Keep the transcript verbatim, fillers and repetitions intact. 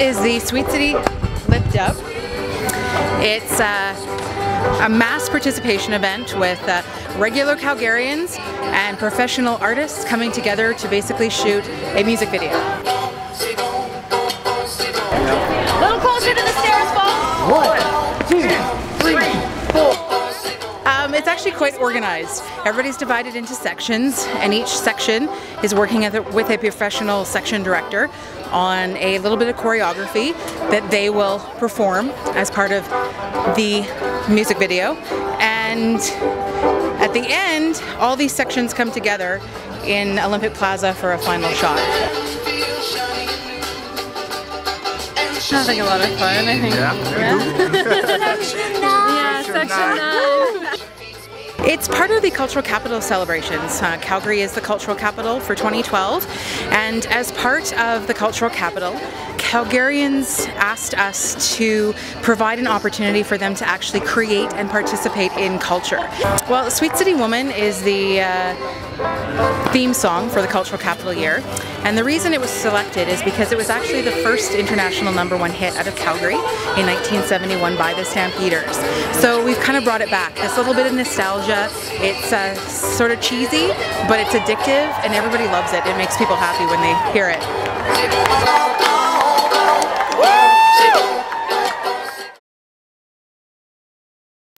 is the Sweet City Lift Up. It's uh, a mass participation event with uh, regular Calgarians and professional artists coming together to basically shoot a music video. A little closer to the stairs, Paul. One, two, three, four. Um, it's actually quite organized. Everybody's divided into sections, and each section is working with a professional section director on a little bit of choreography that they will perform as part of the music video. And at the end, all these sections come together in Olympic Plaza for a final shot. Sounds like a lot of fun, I think. Yeah. Yeah, section nine. Yeah, section nine. It's part of the cultural capital celebrations. Uh, Calgary is the cultural capital for twenty twelve, and as part of the cultural capital, Calgarians asked us to provide an opportunity for them to actually create and participate in culture. Well, Sweet City Woman is the uh, theme song for the cultural capital year, and the reason it was selected is because it was actually the first international number one hit out of Calgary in nineteen seventy-one by the Stampeders. So we've kind of brought it back. This little bit of nostalgia. It's uh, sort of cheesy, but it's addictive, and everybody loves it. It makes people happy when they hear it.